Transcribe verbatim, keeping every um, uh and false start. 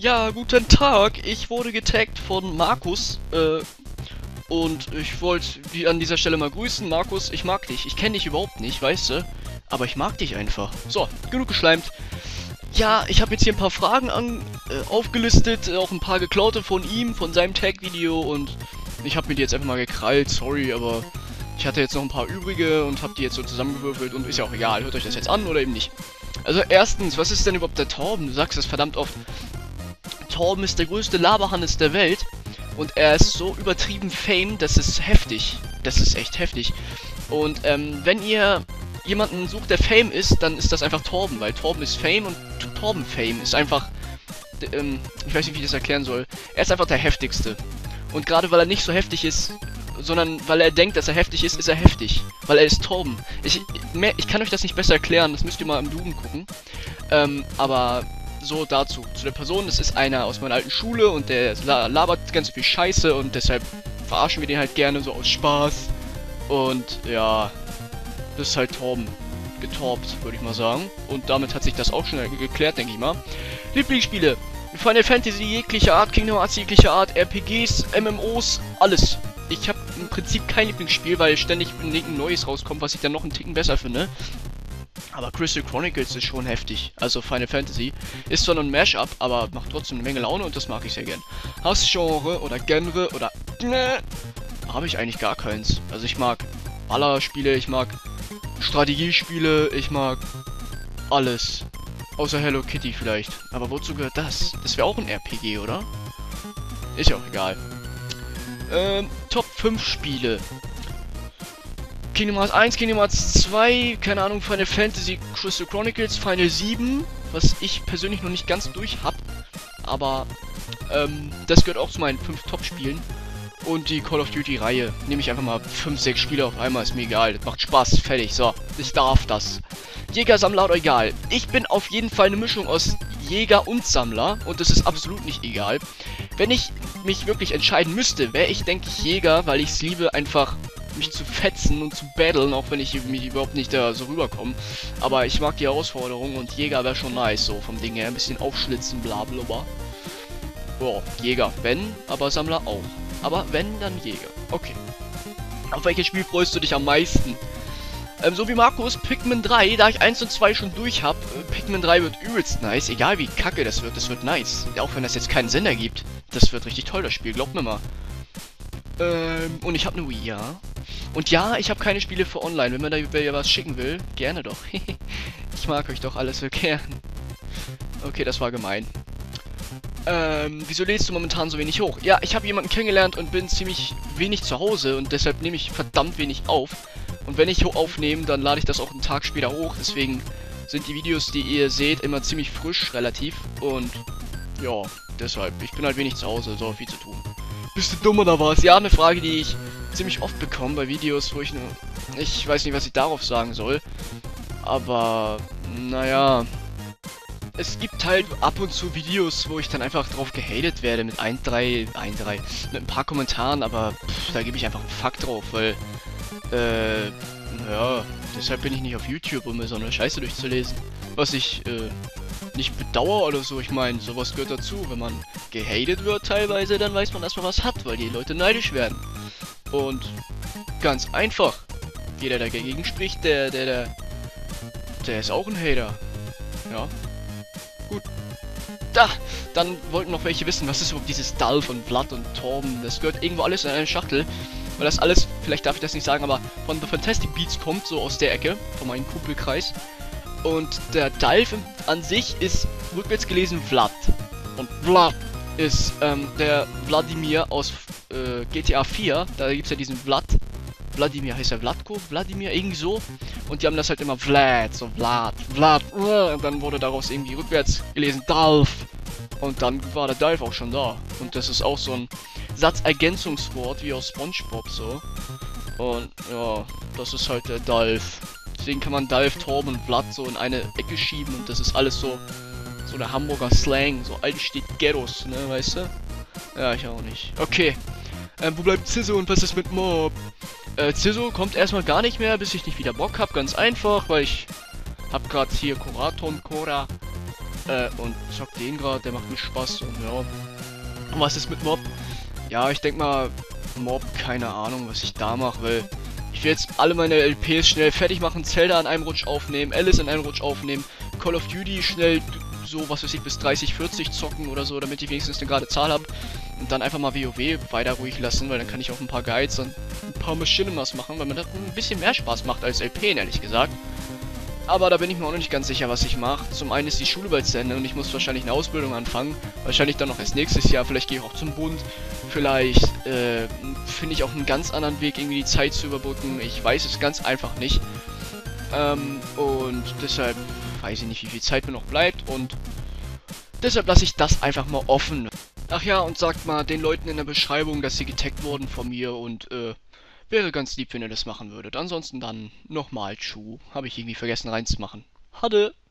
Ja, guten Tag. Ich wurde getaggt von Markus. Äh, und ich wollte die an dieser Stelle mal grüßen. Markus, ich mag dich. Ich kenne dich überhaupt nicht, weißt du? Aber ich mag dich einfach. So, genug geschleimt. Ja, ich habe jetzt hier ein paar Fragen an, äh, aufgelistet. Auch ein paar geklaute von ihm, von seinem Tag-Video. Und ich habe mir die jetzt einfach mal gekrallt. Sorry, aber ich hatte jetzt noch ein paar übrige und habe die jetzt so zusammengewürfelt. Und ist ja auch egal. Hört euch das jetzt an oder eben nicht. Also erstens, was ist denn überhaupt der Torben? Du sagst das verdammt oft. Torben ist der größte Laberhannes der Welt. Und er ist so übertrieben Fame, das ist heftig. Das ist echt heftig. Und ähm, wenn ihr jemanden sucht, der Fame ist, dann ist das einfach Torben. Weil Torben ist Fame und Torben Fame ist einfach... Ähm, ich weiß nicht, wie ich das erklären soll. Er ist einfach der heftigste. Und gerade weil er nicht so heftig ist, sondern weil er denkt, dass er heftig ist, ist er heftig. Weil er ist Torben. Ich, mehr, ich kann euch das nicht besser erklären, das müsst ihr mal im Duden gucken. Ähm, aber... So, dazu, zu der Person, das ist einer aus meiner alten Schule und der labert ganz viel Scheiße und deshalb verarschen wir den halt gerne, so aus Spaß. Und ja, das ist halt Torben. Getorbt, würde ich mal sagen. Und damit hat sich das auch schon geklärt, denke ich mal. Lieblingsspiele, Final Fantasy jeglicher Art, Kingdom Hearts jeglicher Art, R P Gs, M M Os, alles. Ich habe im Prinzip kein Lieblingsspiel, weil ständig ein neues rauskommt, was ich dann noch einen Ticken besser finde. Aber Crystal Chronicles ist schon heftig. Also Final Fantasy. Ist zwar nur ein Mashup, aber macht trotzdem eine Menge Laune und das mag ich sehr gern. Hassgenre oder Genre oder... Ne, habe ich eigentlich gar keins. Also ich mag Ballerspiele, ich mag Strategiespiele, ich mag alles. Außer Hello Kitty vielleicht. Aber wozu gehört das? Das wäre auch ein R P G, oder? Ist ja auch egal. Ähm, Top fünf Spiele. Kingdom Hearts eins, Kingdom Hearts zwei, keine Ahnung, Final Fantasy, Crystal Chronicles, Final sieben, was ich persönlich noch nicht ganz durch hab, aber ähm, das gehört auch zu meinen fünf Top-Spielen. Und die Call of Duty-Reihe, nehme ich einfach mal fünf, sechs Spiele auf einmal, ist mir egal, das macht Spaß, fertig, so, ich darf das. Jäger, Sammler oder egal, ich bin auf jeden Fall eine Mischung aus Jäger und Sammler und das ist absolut nicht egal. Wenn ich mich wirklich entscheiden müsste, wäre ich, denke ich, Jäger, weil ich es liebe, einfach mich zu fetzen und zu battlen, auch wenn ich mich überhaupt nicht da so rüberkomme. Aber ich mag die Herausforderung und Jäger wäre schon nice, so vom Ding her. Ein bisschen aufschlitzen, bla bla bla. Boah, Jäger, wenn, aber Sammler auch. Aber wenn, dann Jäger. Okay. Auf welches Spiel freust du dich am meisten? Ähm, so wie Markus, Pikmin drei, da ich eins und zwei schon durch habe, äh, Pikmin drei wird übelst nice. Egal wie kacke das wird, das wird nice. Auch wenn das jetzt keinen Sinn ergibt. Das wird richtig toll, das Spiel, glaubt mir mal. Ähm, und ich habe eine Wii, ja. Und ja, ich habe keine Spiele für online. Wenn man da wer was schicken will, gerne doch. Ich mag euch doch alles so gern. Okay, das war gemein. Ähm, wieso lädst du momentan so wenig hoch? Ja, ich habe jemanden kennengelernt und bin ziemlich wenig zu Hause und deshalb nehme ich verdammt wenig auf. Und wenn ich aufnehme, dann lade ich das auch einen Tag später hoch. Deswegen sind die Videos, die ihr seht, immer ziemlich frisch, relativ. Und ja, deshalb. Ich bin halt wenig zu Hause, so viel zu tun. Bist du dumm oder was? Ja, eine Frage, die ich ziemlich oft bekomme bei Videos, wo ich nur... Ich weiß nicht, was ich darauf sagen soll. Aber, naja... Es gibt halt ab und zu Videos, wo ich dann einfach drauf gehatet werde mit ein, drei, ein, drei, mit ein paar Kommentaren, aber pff, da gebe ich einfach einen Fuck drauf, weil... Äh, ja, deshalb bin ich nicht auf YouTube, um mir so eine Scheiße durchzulesen. Was ich, äh... nicht bedauere oder so, ich meine, sowas gehört dazu. Wenn man gehatet wird teilweise, dann weiß man, dass man was hat, weil die Leute neidisch werden. Und ganz einfach, jeder, der dagegen spricht, der, der, der, der ist auch ein Hater. Ja, gut. Da, dann wollten noch welche wissen, was ist überhaupt dieses Dall von Vlad und Torben. Das gehört irgendwo alles in eine Schachtel. Weil das alles, vielleicht darf ich das nicht sagen, aber von The Fantastic Beasts kommt, so aus der Ecke, von meinem Kumpelkreis. Und der Dalf an sich ist rückwärts gelesen Vlad. Und Vlad ist ähm, der Wladimir aus äh, G T A vier. Da gibt es ja diesen Vlad. Wladimir heißt er Vladko? Wladimir, irgendwie so. Und die haben das halt immer Vlad, so Vlad, Vlad. Und dann wurde daraus irgendwie rückwärts gelesen Dalf. Und dann war der Dalf auch schon da. Und das ist auch so ein Satzergänzungswort wie aus SpongeBob so. Und ja, das ist halt der Dalf. Deswegen kann man Dalf, Torben und Vlad so in eine Ecke schieben und das ist alles so, so der Hamburger Slang, so alt steht Ghettos, ne, weißt du? Ja, ich auch nicht. Okay, ähm, wo bleibt Zizzo und was ist mit Mob? Äh, Zizzo kommt erstmal gar nicht mehr, bis ich nicht wieder Bock hab, ganz einfach, weil ich hab grad hier Koraton, Cora Äh, und zock den gerade, der macht mir Spaß und ja. Und was ist mit Mob? Ja, ich denk mal, Mob, keine Ahnung, was ich da mache, weil ich will jetzt alle meine L Ps schnell fertig machen, Zelda an einem Rutsch aufnehmen, Alice in einem Rutsch aufnehmen, Call of Duty schnell so, was weiß ich, bis dreißig, vierzig zocken oder so, damit ich wenigstens eine gerade Zahl habe. Und dann einfach mal WoW weiter ruhig lassen, weil dann kann ich auch ein paar Guides und ein paar Machinimas machen, weil mir das ein bisschen mehr Spaß macht als L P, ehrlich gesagt. Aber da bin ich mir auch noch nicht ganz sicher, was ich mache. Zum einen ist die Schule bald zu Ende und ich muss wahrscheinlich eine Ausbildung anfangen. Wahrscheinlich dann noch erst nächstes Jahr. Vielleicht gehe ich auch zum Bund. Vielleicht äh, finde ich auch einen ganz anderen Weg, irgendwie die Zeit zu überbrücken. Ich weiß es ganz einfach nicht. Ähm, und deshalb weiß ich nicht, wie viel Zeit mir noch bleibt. Und deshalb lasse ich das einfach mal offen. Ach ja, und sagt mal den Leuten in der Beschreibung, dass sie getaggt wurden von mir und äh, wäre ganz lieb, wenn ihr das machen würdet. Ansonsten dann nochmal Tschu. Habe ich irgendwie vergessen reinzumachen. Hatte.